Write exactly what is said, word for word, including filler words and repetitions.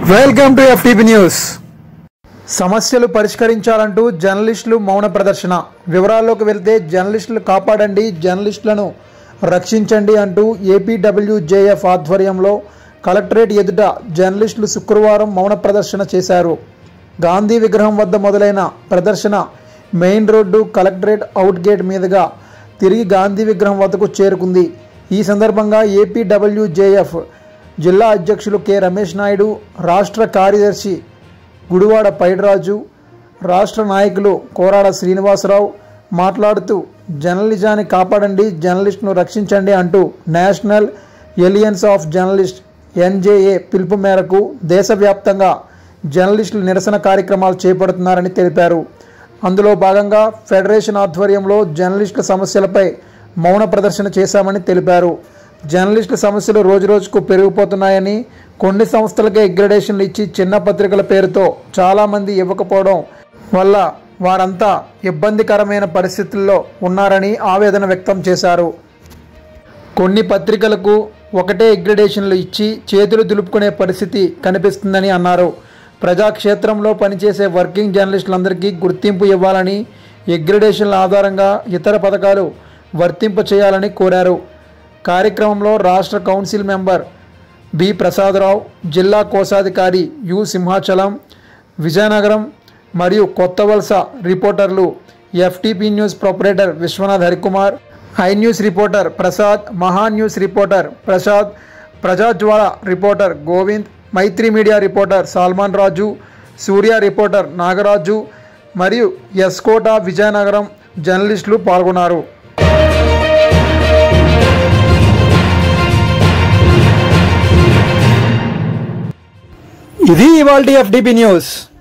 Welcome to FTP news. సమస్యలు పరిష్కరించాలంటూ జర్నలిస్టులు మౌన ప్రదర్శన. వివరాల్లోకి వెళ్తే జర్నలిస్టులు కాపాడండి, జర్నలిస్టులను రక్షించండి అంటూ ఏపీడబ్ల్యూజేఎఫ్ ఆధ్వర్యంలో కలెక్టరేట్ ఎదుట జర్నలిస్టులు శుక్రవారం మౌన ప్రదర్శన చేశారు. గాంధీ విగ్రహం వద్ద మొదలైన ప్రదర్శన main road collectorate out gate మీదుగా తిరిగి గాంధీ విగ్రహం వద్దకు చేరుకుంది. ఈ సందర్భంగా ఏపీడబ్ల్యూజేఎఫ్ జిల్లా అధ్యక్షులు కె రమేష్ నాయుడు, రాష్ట్ర కార్యదర్శి గుడివాడ పైడిరాజు, రాష్ట్ర నాయకులు కోరాడ శ్రీనివాసరావు మాట్లాడుతూ జర్నలిజాన్ని కాపాడండి, జర్నలిస్టును రక్షించండి అంటూ national alliance of journalist NJA పిలుపు మేరకు దేశవ్యాప్తంగా జర్నలిస్టులు నిరసన కార్యక్రమాలు చేపడుతున్నారని తెలిపారు. అందులో భాగంగా ఫెడరేషన్ ఆధ్వర్యంలో జర్నలిస్టుల సమస్యలపై మౌన ప్రదర్శన చేశామని తెలిపారు. జర్నలిస్టుల సమస్యలు రోజురోజుకు పెరిగిపోతున్నాయని, కొన్ని సంస్థలకే అగ్రిడేషన్లు ఇచ్చి చిన్న పత్రికల పేరుతో చాలామంది ఇవ్వకపోవడం వల్ల వారంతా ఇబ్బందికరమైన పరిస్థితుల్లో ఉన్నారని ఆవేదన వ్యక్తం చేశారు. కొన్ని పత్రికలకు ఒకటే అగ్రిడేషన్లు ఇచ్చి చేతులు దులుపుకునే పరిస్థితి కనిపిస్తుందని అన్నారు. ప్రజాక్షేత్రంలో పనిచేసే వర్కింగ్ జర్నలిస్టులందరికీ గుర్తింపు ఇవ్వాలని, అగ్రిడేషన్ల ఆధారంగా ఇతర పథకాలు వర్తింప చేయాలని కోరారు. కార్యక్రమంలో రాష్ట్ర కౌన్సిల్ మెంబర్ బి ప్రసాదరావు, జిల్లా కోశాధికారి యు సింహాచలం, విజయనగరం మరియు కొత్తవలస రిపోర్టర్లు, FTP news proprietor Vishwanath Harikumar, I news reporter Prasad, Maha news reporter Prasad, Prajajwala reporter Govind, Maitri media reporter Salman Raju, Surya reporter Nagaraju మరియు ఎస్కోట విజయనగరం జర్నలిస్టులు పాల్గొన్నారు. ఇది ఇవాల్టి ఎఫ్టీపీ న్యూస్.